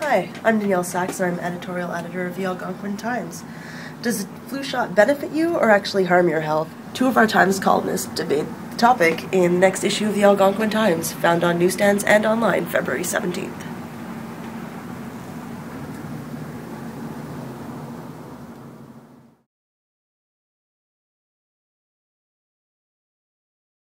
Hi, I'm Danielle Sachs and I'm editorial editor of the Algonquin Times. Does the flu shot benefit you or actually harm your health? Two of our Times columnists debate the topic in the next issue of the Algonquin Times, found on newsstands and online February 17th.